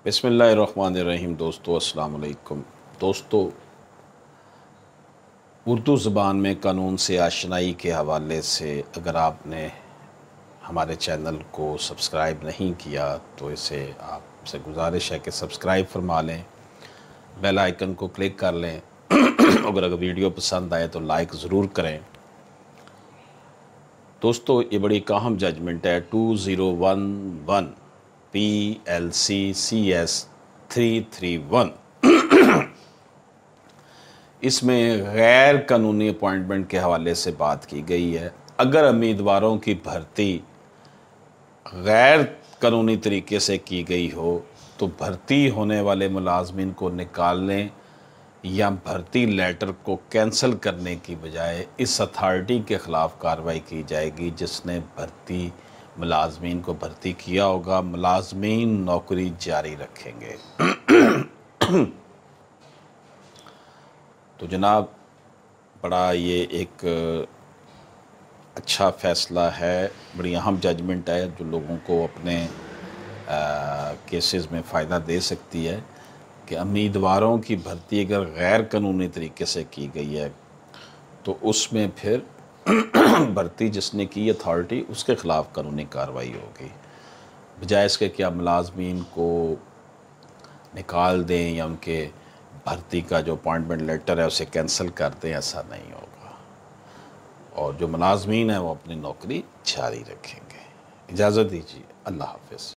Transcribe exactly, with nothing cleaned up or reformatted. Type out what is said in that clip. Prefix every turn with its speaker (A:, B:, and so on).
A: बिस्मिल्लाहिर्रहमानिर्रहीम। दोस्तों अस्सलाम वालेकुम। दोस्तों, उर्दू ज़बान में कानून से आशनाई के हवाले से अगर आपने हमारे चैनल को सब्सक्राइब नहीं किया तो इसे आपसे गुजारिश है कि सब्सक्राइब फरमा लें, बेल आइकन को क्लिक कर लें। अगर अगर वीडियो पसंद आए तो लाइक ज़रूर करें। दोस्तों, ये बड़ी अहम जजमेंट है two zero one one P L C C S three three one. इसमें गैर कानूनी अपॉइंटमेंट के हवाले से बात की गई है। अगर उम्मीदवारों की भर्ती गैर कानूनी तरीके से की गई हो तो भर्ती होने वाले मुलाजमिन को निकालने या भर्ती लेटर को कैंसिल करने की बजाय इस अथॉरिटी के ख़िलाफ़ कार्रवाई की जाएगी जिसने भर्ती मुलाजमीन को भर्ती किया होगा। मुलाजमीन नौकरी जारी रखेंगे। तो जनाब, बड़ा ये एक अच्छा फ़ैसला है, बड़ी अहम जजमेंट है जो लोगों को अपने केसेस में फ़ायदा दे सकती है कि उम्मीदवारों की भर्ती अगर गैर कानूनी तरीके से की गई है तो उसमें फिर भर्ती जिसने की अथॉरिटी उसके ख़िलाफ़ कानूनी कार्रवाई होगी, बजाय इसके कि आप मुलाजमीन को निकाल दें या उनके भर्ती का जो अपॉइंटमेंट लेटर है उसे कैंसिल कर दें। ऐसा नहीं होगा और जो मुलाजमीन है वो अपनी नौकरी जारी रखेंगे। इजाज़त दीजिए। अल्लाह हाफ़िज़।